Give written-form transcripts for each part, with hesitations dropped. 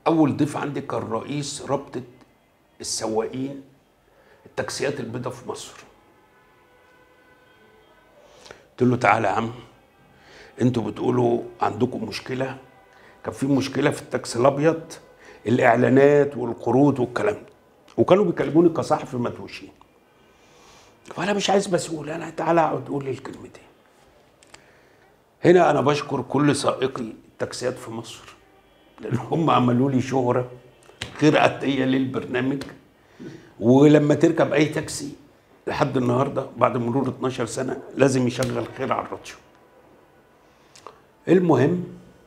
اول ضيف عندي كان رئيس رابطه السواقين التاكسيات البيضاء في مصر. قلت له تعالى يا عم، انتوا بتقولوا عندكم مشكله. كان في مشكله في التاكسي الابيض، الاعلانات والقروض والكلام ده، وكانوا بيكلموني كصحفي مدوشي. فانا مش عايز مسؤول، انا تعالى اقعد قول لي الكلمتين. هنا انا بشكر كل سائقي التاكسيات في مصر، لان هم عملوا لي شهره غير عاديه للبرنامج. ولما تركب اي تاكسي لحد النهارده بعد مرور 12 سنه لازم يشغل خير على الراديو. المهم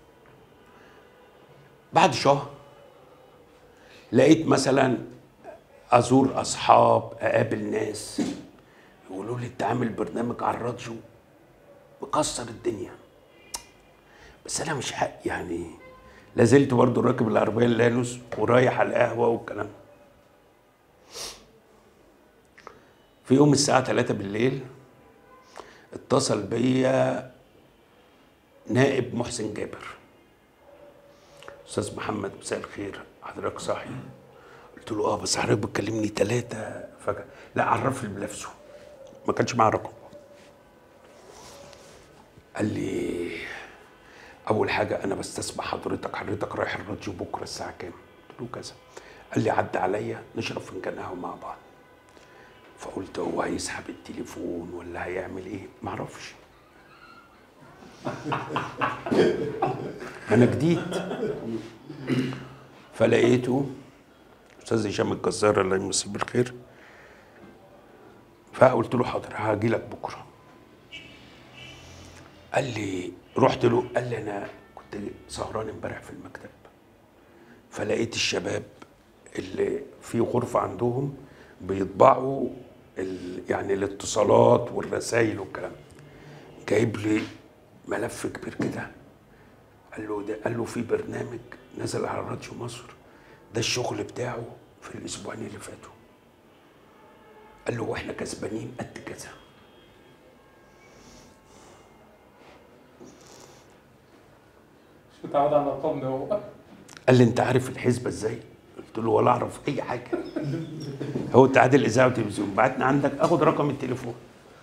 بعد شهر لقيت مثلا ازور اصحاب، اقابل ناس يقولوا لي انت عامل برنامج على الراديو مكسر الدنيا. بس انا مش حق يعني، لازلت برضه راكب العربيه اللانوس ورايح على القهوه والكلام. في يوم الساعه 3 بالليل اتصل بيا نائب محسن جابر: استاذ محمد مساء الخير، حضرتك صاحي؟ قلت له اه، بس حضرتك بتكلمني 3 فجأة. لا عرف لي بنفسه، ما كانش معاه رقم. قال لي اول حاجه انا بستسمح حضرتك رايح الراديو بكره الساعه كام؟ قلت له كذا. قال لي عدى عليا نشرب فنجان قهوه مع بعض. فقلت هو هيسحب التليفون ولا هيعمل ايه؟ معرفش. انا جديد. فلقيته استاذ هشام الجزار الله يمسيه بالخير. فقلت له حاضر هاجي لك بكره. قال لي رحت له، قال لي انا كنت سهران امبارح في المكتب، فلقيت الشباب اللي في غرفه عندهم بيطبعوا يعني الاتصالات والرسائل والكلام، جايب لي ملف كبير كده. قال له في برنامج نزل على راديو مصر، ده الشغل بتاعه في الاسبوعين اللي فاتوا. قال له واحنا كسبانين قد كذا. مش متعود على الارقام ده هو. قال لي انت عارف الحسبه ازاي؟ قلت له ولا اعرف اي حاجه. هو اتحاد الاذاعه والتلفزيون بعتنا عندك اخد رقم التليفون.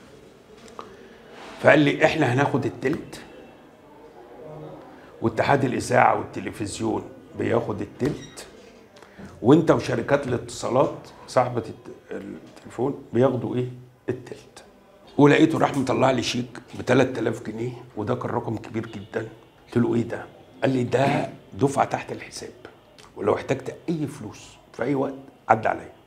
فقال لي احنا هناخد التلت، واتحاد الاذاعه والتلفزيون بياخد التلت، وانت وشركات الاتصالات صاحبه التليفون بياخدوا ايه؟ التلت. ولقيته راح مطلع لي شيك ب 3000 جنيه، وده كان رقم كبير جدا. قلت له ايه ده؟ قال لي ده دفعه تحت الحساب، ولو احتجت اي فلوس في اي وقت عدى عليا.